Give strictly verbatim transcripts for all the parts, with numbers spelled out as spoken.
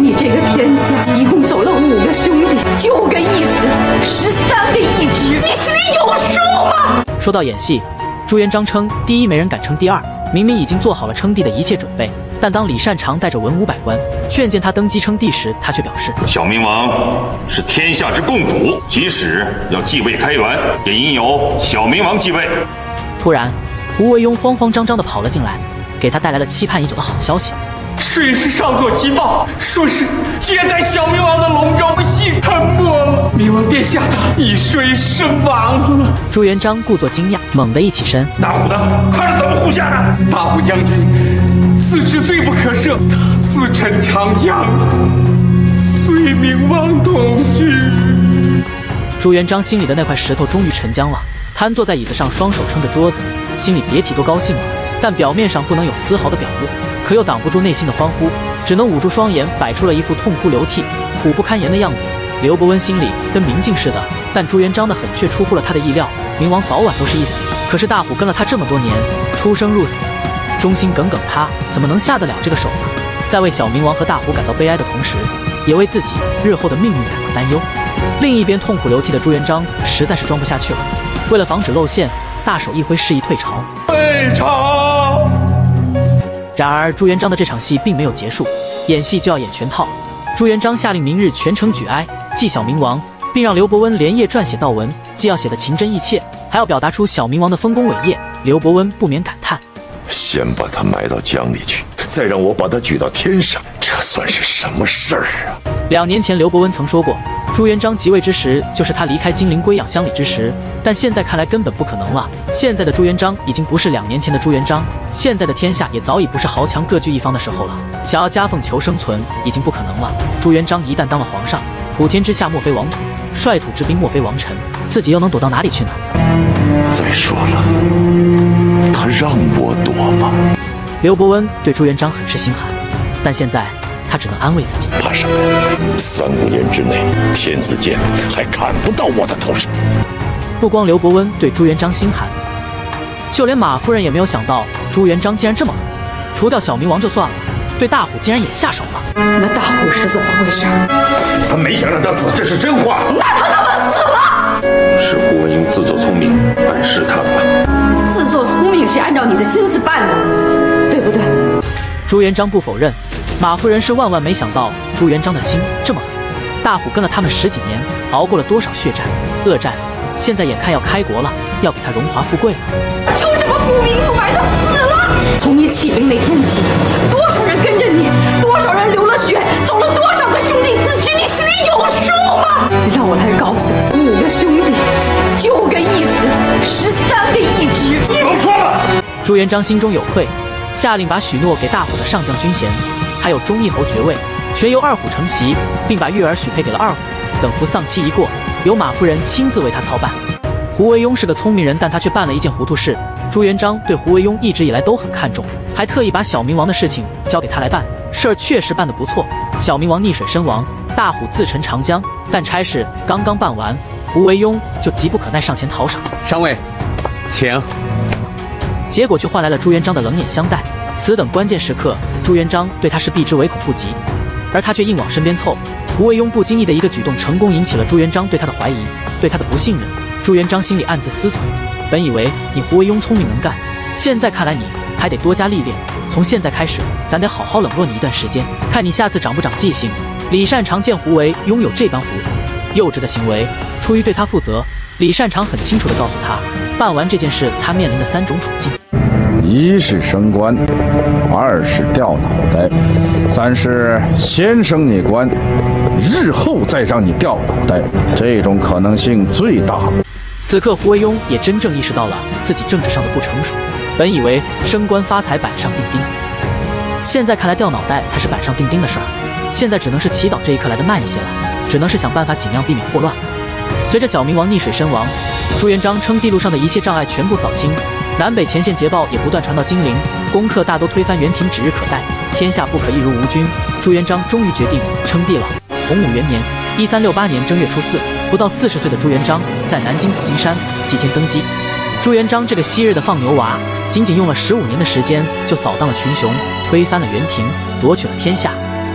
你这个天下一共走了五个兄弟，九个义子，十三个义侄，你心里有数吗？ 说到演戏，朱元璋称第一没人敢称第二，明明已经做好了称帝的一切准备，但当李善长带着文武百官劝谏他登基称帝时，他却表示： 小明王是天下之共主，即使要继位开元，也应由小明王继位。 突然，胡惟庸慌慌张张地跑了进来，给他带来了期盼已久的好消息。 水师上座急报，说是接在小明王的龙舟信沉没了，明王殿下他已水身亡了。 朱元璋故作惊讶，猛地一起身： 大虎呢？他是怎么护下的？ 大虎将军此之罪不可赦，他司臣长江，随明王同去。 朱元璋心里的那块石头终于沉僵了，瘫坐在椅子上，双手撑着桌子，心里别提多高兴了。但表面上不能有丝毫的表露，可又挡不住内心的欢呼，只能捂住双眼，摆出了一副痛哭流涕、苦不堪言的样子。刘伯温心里跟明镜似的，但朱元璋的狠却出乎了他的意料，明王早晚都是一死。可是大虎跟了他这么多年，出生入死，忠心耿耿，他怎么能下得了这个手呢？在为小明王和大虎感到悲哀的同时，也为自己日后的命运感到担忧。另一边痛苦流涕的朱元璋实在是装不下去了，为了防止露馅，大手一挥，示意退朝。 退朝！ 然而朱元璋的这场戏并没有结束，演戏就要演全套。朱元璋下令明日全城举哀，祭小明王，并让刘伯温连夜撰写悼文，既要写得情真意切，还要表达出小明王的丰功伟业。刘伯温不免感叹： 先把他埋到江里去，再让我把他举到天上，这算是什么事儿啊？ 两年前刘伯温曾说过，朱元璋即位之时就是他离开金陵归养乡里之时，但现在看来根本不可能了。现在的朱元璋已经不是两年前的朱元璋，现在的天下也早已不是豪强各据一方的时候了，想要夹缝求生存已经不可能了。朱元璋一旦当了皇上，普天之下莫非王土，率土之滨莫非王臣，自己又能躲到哪里去呢？ 再说了，他让我躲吗？ 刘伯温对朱元璋很是心寒，但现在他只能安慰自己： 怕什么？三五年之内，天子剑还砍不到我的头上。 不光刘伯温对朱元璋心寒，就连马夫人也没有想到朱元璋竟然这么狠，除掉小明王就算了，对大虎竟然也下手了。 那大虎是怎么回事？ 咱没想让他死，这是真话。 那他怎么死了？ 是胡文英自作聪明，暗示他吧。 自作聪明是按照你的心思办的，对不对？ 朱元璋不否认，马夫人是万万没想到朱元璋的心这么狠。大虎跟了他们十几年，熬过了多少血战、恶战，现在眼看要开国了，要给他荣华富贵了， 就这么不明不白的死了。从你起兵那天起，多少人跟着你，多少人流了血，走了多少个兄弟自知，你心里有数吗？让我来告诉你，五个兄弟，九个义子，十三个义侄，你都错了。 朱元璋心中有愧，下令把许诺给大虎的上将军衔，还有忠义侯爵位，全由二虎承袭，并把玉儿许配给了二虎。等服丧期一过，由马夫人亲自为他操办。胡惟庸是个聪明人，但他却办了一件糊涂事。朱元璋对胡惟庸一直以来都很看重，还特意把小明王的事情交给他来办，事儿确实办得不错。小明王溺水身亡，大虎自沉长江，但差事刚刚办完，胡惟庸就急不可耐上前讨赏。 上尉，请。 结果却换来了朱元璋的冷眼相待。此等关键时刻，朱元璋对他是避之唯恐不及，而他却硬往身边凑。胡惟庸不经意的一个举动，成功引起了朱元璋对他的怀疑，对他的不信任。朱元璋心里暗自思忖，本以为你胡惟庸聪明能干，现在看来你还得多加历练。从现在开始，咱得好好冷落你一段时间，看你下次长不长记性。李善长见胡惟庸有这般糊涂、幼稚的行为，出于对他负责，李善长很清楚地告诉他，办完这件事他面临的三种处境： 一是升官，二是掉脑袋，三是先升你官，日后再让你掉脑袋，这种可能性最大。 此刻胡惟庸也真正意识到了自己政治上的不成熟，本以为升官发财板上钉钉，现在看来掉脑袋才是板上钉钉的事儿。现在只能是祈祷这一刻来得慢一些了，只能是想办法尽量避免祸乱。随着小明王溺水身亡，朱元璋称帝路上的一切障碍全部扫清，南北前线捷报也不断传到金陵，攻克大都推翻元廷指日可待，天下不可一如吴军。朱元璋终于决定称帝了。洪武元年一三六八年正月初四，不到四十岁的朱元璋在南京紫金山祭天登基。朱元璋这个昔日的放牛娃，仅仅用了十五年的时间就扫荡了群雄，推翻了元廷，夺取了天下，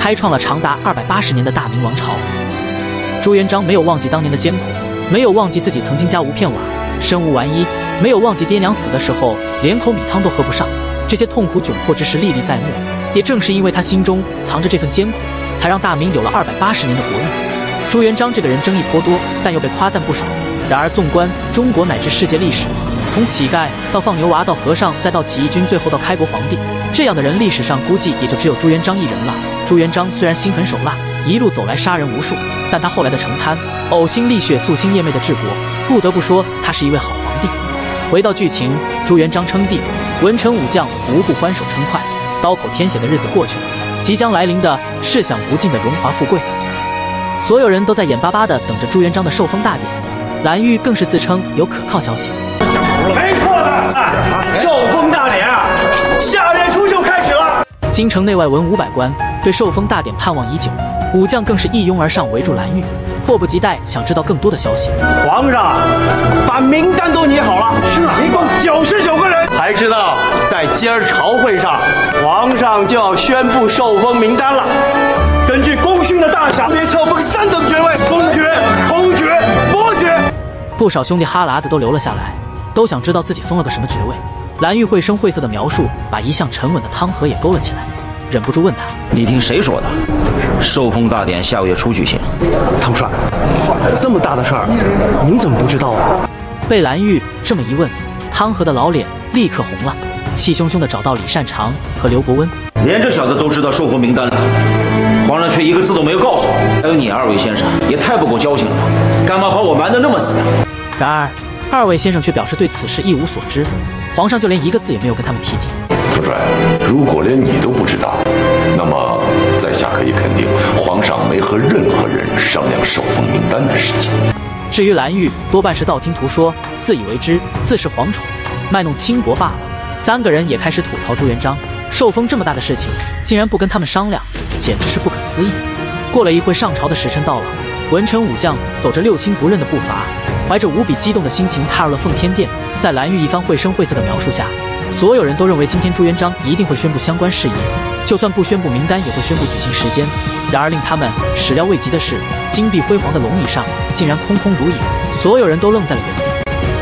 开创了长达二百八十年的大明王朝。朱元璋没有忘记当年的艰苦，没有忘记自己曾经家无片瓦，身无完衣，没有忘记爹娘死的时候连口米汤都喝不上，这些痛苦窘迫之事历历在目。也正是因为他心中藏着这份艰苦，才让大明有了二百八十年的国运。朱元璋这个人争议颇多，但又被夸赞不少。然而纵观中国乃至世界历史，从乞丐到放牛娃到和尚，再到起义军，最后到开国皇帝，这样的人历史上估计也就只有朱元璋一人了。朱元璋虽然心狠手辣，一路走来杀人无数，但他后来的成贪、呕心沥血、夙兴夜寐的治国，不得不说他是一位好皇帝。回到剧情，朱元璋称帝，文臣武将无不欢手称快，刀口舔血的日子过去了，即将来临的是享不尽的荣华富贵。所有人都在眼巴巴地等着朱元璋的受封大典，蓝玉更是自称有可靠消息。 没错的，受封大典啊，下月初就开始了。 京城内外文武百官对受封大典盼望已久，武将更是一拥而上围住蓝玉，迫不及待想知道更多的消息。 皇上把名单都拟好了，是啊，一共九十九个人。还知道在今儿朝会上，皇上就要宣布受封名单了。根据功勋的大赏，别册封三等爵位：公爵、侯爵、伯爵。 不少兄弟哈喇子都流了下来，都想知道自己封了个什么爵位。蓝玉绘声绘色的描述，把一向沉稳的汤和也勾了起来，忍不住问他：“ 你听谁说的？受封大典下个月初举行。” 汤帅，这么大的事儿，你怎么不知道啊？ 被蓝玉这么一问，汤和的老脸立刻红了，气汹汹地找到李善长和刘伯温。 连这小子都知道受封名单了，皇上却一个字都没有告诉我。还有你二位先生也太不够交情了，干嘛把我瞒得那么死？ 然而二位先生却表示对此事一无所知，皇上就连一个字也没有跟他们提及。 主帅，如果连你都不知道，那么在下可以肯定，皇上没和任何人商量受封名单的事情。 至于蓝玉，多半是道听途说，自以为知，自是皇宠，卖弄倾国罢了。三个人也开始吐槽朱元璋，受封这么大的事情，竟然不跟他们商量，简直是不可思议。过了一会，上朝的时辰到了，文臣武将走着六亲不认的步伐，怀着无比激动的心情踏入了奉天殿。在蓝玉一番绘声绘色的描述下，所有人都认为今天朱元璋一定会宣布相关事宜，就算不宣布名单，也会宣布举行时间。然而令他们始料未及的是，金碧辉煌的龙椅上竟然空空如也，所有人都愣在了原地。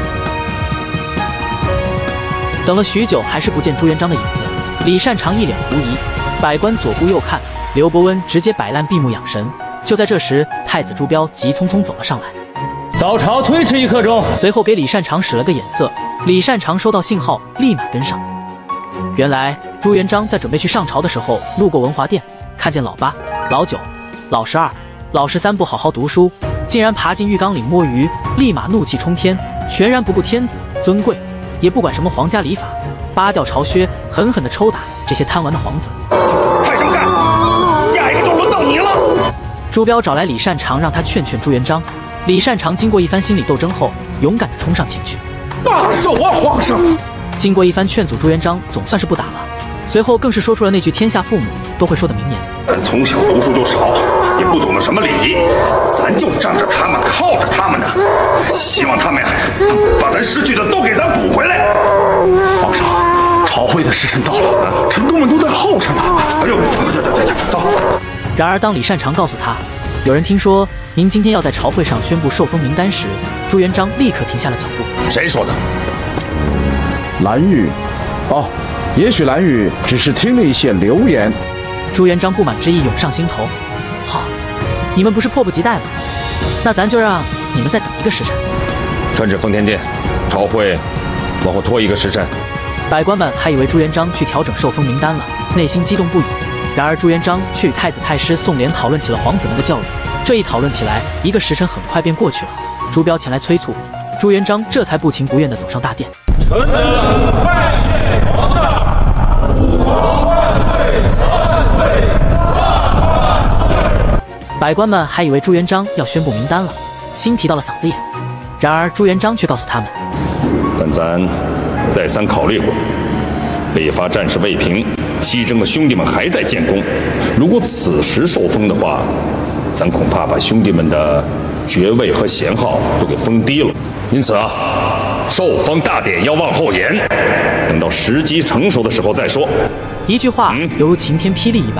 等了许久，还是不见朱元璋的影子。李善长一脸狐疑，百官左顾右看，刘伯温直接摆烂闭目养神。就在这时，太子朱标急匆匆走了上来。 早朝推迟一刻钟。 随后给李善长使了个眼色，李善长收到信号，立马跟上。原来朱元璋在准备去上朝的时候，路过文华殿，看见老八、老九、老十二、老十三不好好读书，竟然爬进浴缸里摸鱼，立马怒气冲天，全然不顾天子尊贵，也不管什么皇家礼法，扒掉朝靴，狠狠地抽打这些贪玩的皇子。 看什么看？下一个就轮到你了。 朱标找来李善长，让他劝劝朱元璋。李善长经过一番心理斗争后，勇敢地冲上前去。 大寿啊，皇上！ 经过一番劝阻，朱元璋总算是不打了。随后更是说出了那句天下父母都会说的名言： 咱从小读书就少，也不懂得什么礼仪，咱就仗着他们，靠着他们呢。希望他们把咱失去的都给咱补回来。 皇上，朝会的时辰到了，臣工们都在候着呢。 哎呦，对对对对，走。 然而当李善长告诉他，有人听说您今天要在朝会上宣布受封名单时，朱元璋立刻停下了脚步。 谁说的？ 蓝玉，哦，也许蓝玉只是听了一些流言。 朱元璋不满之意涌上心头。好，你们不是迫不及待吗？那咱就让你们再等一个时辰。 传旨奉天殿，朝会往后拖一个时辰。 百官们还以为朱元璋去调整受封名单了，内心激动不已。然而朱元璋却与太子太师宋濂讨论起了皇子们的教育。这一讨论起来，一个时辰很快便过去了。朱标前来催促，朱元璋这才不情不愿地走上大殿。 臣等拜见皇上，吾皇万岁万岁万岁！ 百官们还以为朱元璋要宣布名单了，心提到了嗓子眼。然而朱元璋却告诉他们， 但咱再三考虑过，北伐战事未平，西征的兄弟们还在建功，如果此时受封的话，咱恐怕把兄弟们的爵位和衔号都给封低了。因此啊，受封大典要往后延，等到时机成熟的时候再说。 一句话犹如晴天霹雳一般，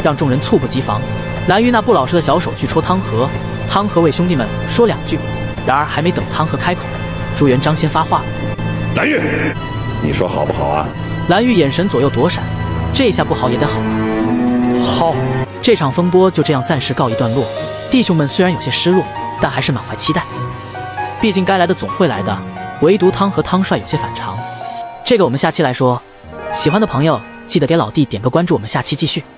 让众人猝不及防。蓝玉那不老实的小手去戳汤和，汤和为兄弟们说两句，然而还没等汤和开口，朱元璋先发话了：“ 蓝玉，你说好不好啊？” 蓝玉眼神左右躲闪，这下不好也得好啊。好，这场风波就这样暂时告一段落。弟兄们虽然有些失落，但还是满怀期待。毕竟该来的总会来的，唯独汤和汤帅有些反常。这个我们下期来说。喜欢的朋友记得给老弟点个关注，我们下期继续。